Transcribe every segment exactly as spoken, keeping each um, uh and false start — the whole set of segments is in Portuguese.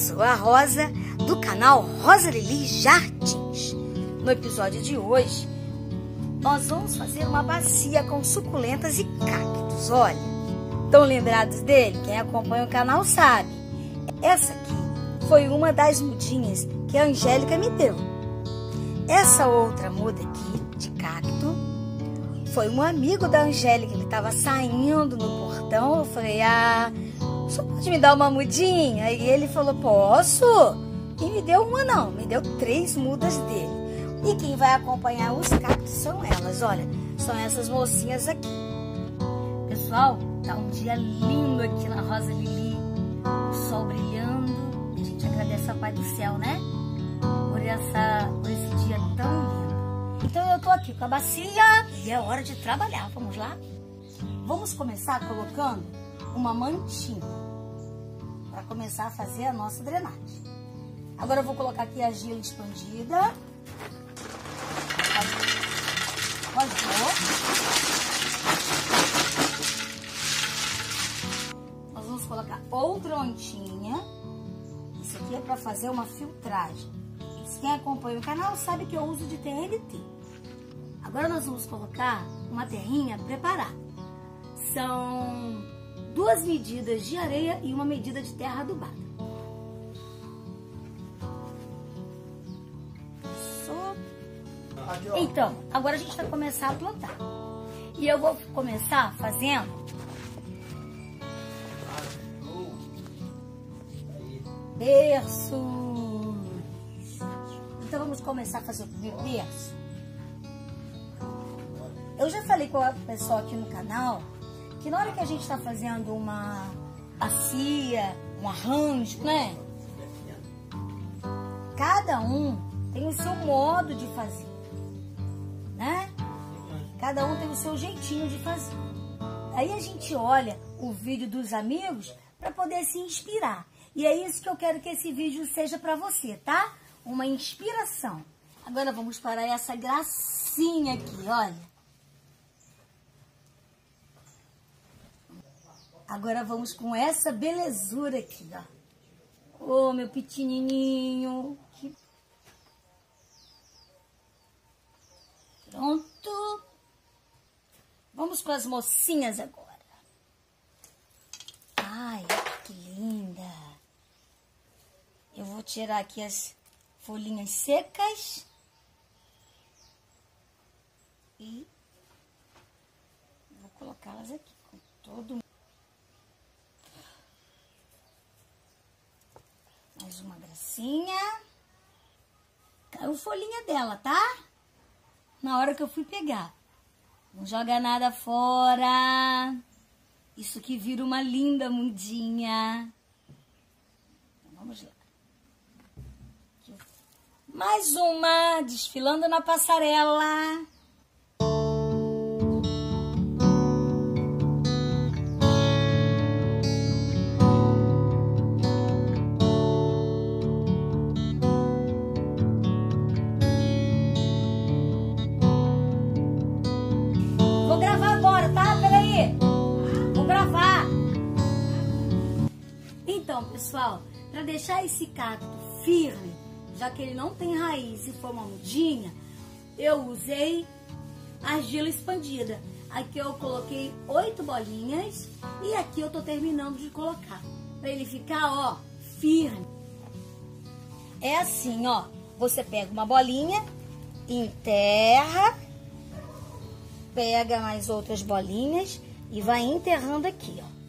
sou a Rosa, do canal Rosa Lili Jardins. No episódio de hoje, nós vamos fazer uma bacia com suculentas e cactos. Olha, estão lembrados dele? Quem acompanha o canal sabe. Essa aqui foi uma das mudinhas que a Angélica me deu. Essa outra muda aqui, de cacto, foi um amigo da Angélica. Ele estava saindo no portão. Eu falei, ah, você pode me dar uma mudinha? E ele falou, posso. E me deu uma não, me deu três mudas dele. E quem vai acompanhar os cactos são elas, olha, são essas mocinhas aqui. Pessoal, tá um dia lindo aqui na Rosa Lili, o sol brilhando. A gente agradece ao Pai do Céu, né? Por, essa, por esse dia tão lindo. Então eu tô aqui com a bacia e é hora de trabalhar, vamos lá? Vamos começar colocando uma mantinha para começar a fazer a nossa drenagem. Agora eu vou colocar aqui a argila expandida. Rasgou. Nós vamos colocar outra ontinha. Isso aqui é para fazer uma filtragem. Quem acompanha o canal sabe que eu uso de T N T. Agora nós vamos colocar uma terrinha preparada. São duas medidas de areia e uma medida de terra adubada. Então, agora a gente vai começar a plantar. E eu vou começar fazendo berços. Então vamos começar a fazer o primeiro berço. Eu já falei com o pessoal aqui no canal que na hora que a gente está fazendo uma bacia, um arranjo, né? Cada um tem o seu modo de fazer, né? Cada um tem o seu jeitinho de fazer. Aí a gente olha o vídeo dos amigos para poder se inspirar. E é isso que eu quero que esse vídeo seja para você, tá? Uma inspiração. Agora vamos para essa gracinha aqui, olha. Agora vamos com essa belezura aqui, ó. Ô, meu pequenininho. Que... Pronto. Vamos com as mocinhas agora. Ai, que linda. Eu vou tirar aqui as folhinhas secas. E vou colocá-las aqui com todo mundo. Mais uma gracinha. Caiu folhinha dela, tá? Na hora que eu fui pegar. Não joga nada fora. Isso aqui vira uma linda mudinha. Então, vamos lá. Aqui. Mais uma desfilando na passarela. Então, pessoal, para deixar esse cacto firme, já que ele não tem raiz e for uma mudinha, eu usei argila expandida. Aqui eu coloquei oito bolinhas e aqui eu tô terminando de colocar, para ele ficar, ó, firme. É assim, ó, você pega uma bolinha, enterra, pega mais outras bolinhas e vai enterrando aqui, ó.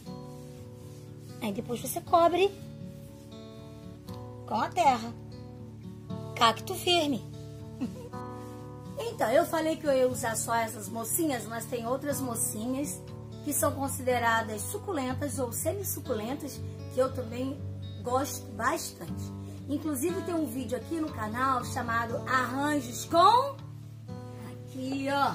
Aí depois você cobre com a terra. Cacto firme. Então, eu falei que eu ia usar só essas mocinhas, mas tem outras mocinhas que são consideradas suculentas ou semi-suculentas, que eu também gosto bastante. Inclusive tem um vídeo aqui no canal chamado Arranjos com... Aqui, ó.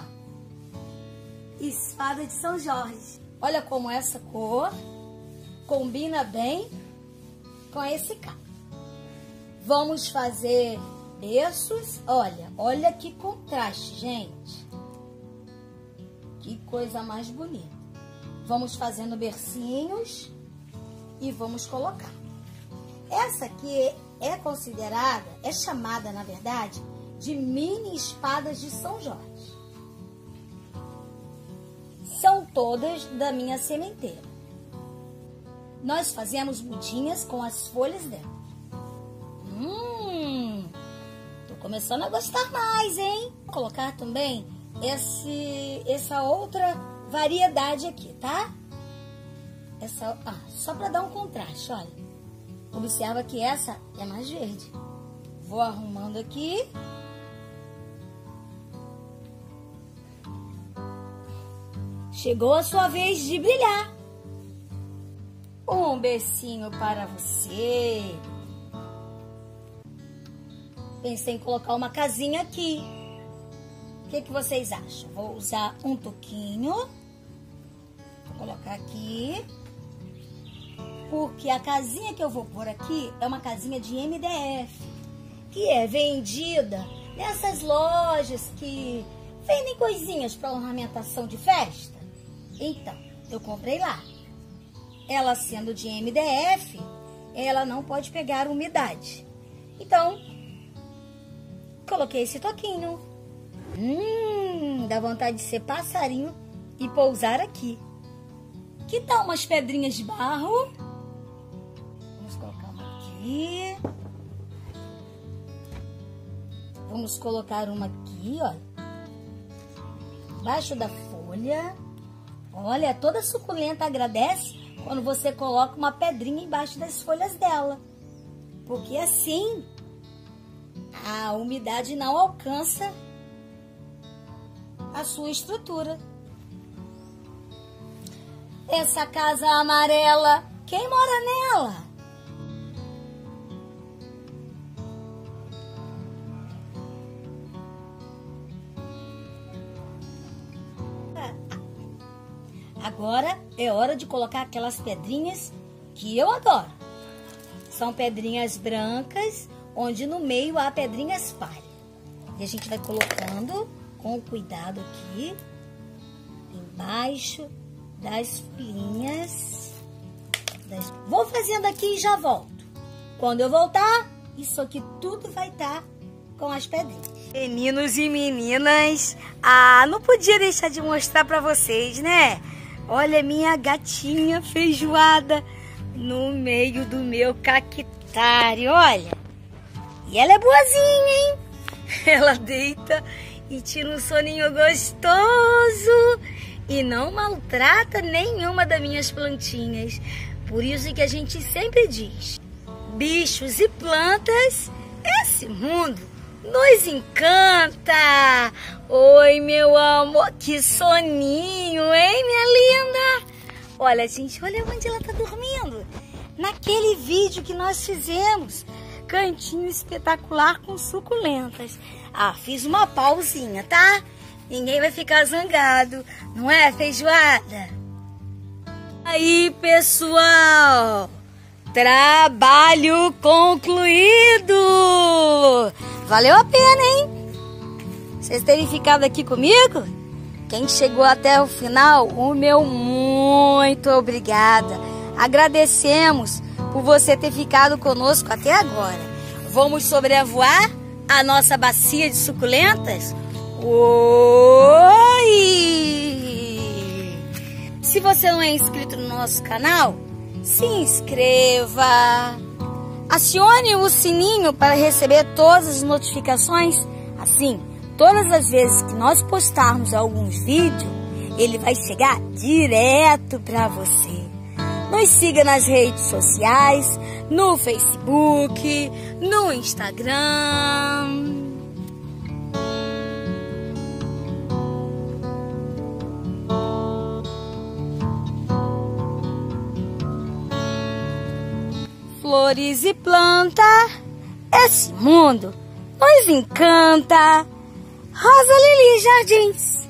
Espada de São Jorge. Olha como essa cor combina bem com esse cacto. Vamos fazer berços. Olha, olha que contraste, gente. Que coisa mais bonita. Vamos fazendo bercinhos e vamos colocar. Essa aqui é considerada, é chamada, na verdade, de mini espadas de São Jorge. São todas da minha sementeira. Nós fazemos mudinhas com as folhas dela. Hum, tô começando a gostar mais, hein? Vou colocar também esse, essa outra variedade aqui, tá? Essa, ah, só para dar um contraste, olha. Observa que essa é mais verde. Vou arrumando aqui. Chegou a sua vez de brilhar. Um beijinho para você. Pensei em colocar uma casinha aqui. O que, que vocês acham? Vou usar um toquinho. Vou colocar aqui. Porque a casinha que eu vou pôr aqui é uma casinha de M D F, que é vendida nessas lojas que vendem coisinhas para ornamentação de festa. Então, eu comprei lá. Ela sendo de M D F, ela não pode pegar umidade. Então, coloquei esse toquinho. Hum, dá vontade de ser passarinho e pousar aqui. Que tal umas pedrinhas de barro? Vamos colocar uma aqui. Vamos colocar uma aqui, olha. Embaixo da folha. Olha, toda suculenta agradece quando você coloca uma pedrinha embaixo das folhas dela. Porque assim, a umidade não alcança a sua estrutura. Essa casa amarela, quem mora nela? Agora é hora de colocar aquelas pedrinhas que eu adoro. São pedrinhas brancas, onde no meio há pedrinhas palha. E a gente vai colocando com cuidado aqui, embaixo das folhinhas. Das... Vou fazendo aqui e já volto. Quando eu voltar, isso aqui tudo vai estar com as pedrinhas. Meninos e meninas, ah, não podia deixar de mostrar para vocês, né? Olha minha gatinha feijoada no meio do meu cactário, olha. E ela é boazinha, hein? Ela deita e tira um soninho gostoso e não maltrata nenhuma das minhas plantinhas. Por isso que a gente sempre diz, bichos e plantas, esse mundo nos encanta. Oi, meu amor, que soninho, hein, minha linda? Olha, gente, olha onde ela tá dormindo. Naquele vídeo que nós fizemos, cantinho espetacular com suculentas. Ah, fiz uma pausinha, tá? Ninguém vai ficar zangado, não é, feijoada? Aí, pessoal, trabalho concluído. Valeu a pena, hein? Vocês terem ficado aqui comigo? Quem chegou até o final, o meu muito obrigada. Agradecemos por você ter ficado conosco até agora. Vamos sobrevoar a nossa bacia de suculentas? Oi! Se você não é inscrito no nosso canal, se inscreva. Acione o sininho para receber todas as notificações. Assim, todas as vezes que nós postarmos alguns vídeos, ele vai chegar direto para você. Nos siga nas redes sociais, no Facebook, no Instagram. Flores e planta, esse mundo nos encanta. Rosa Lili Jardins.